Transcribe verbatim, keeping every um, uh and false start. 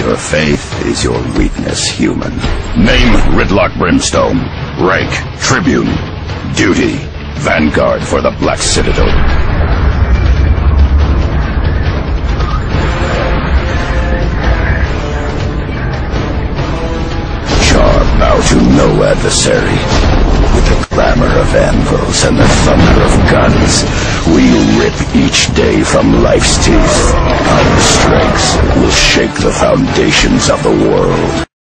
Your faith is your weakness, human. Name Ridlock Brimstone. Rank Tribune. Duty Vanguard for the Black Citadel. Char bow to no adversary. With the clamor of anvils and the thunder of guns, we rip each day from life's teeth. Our strengths will shake the foundations of the world.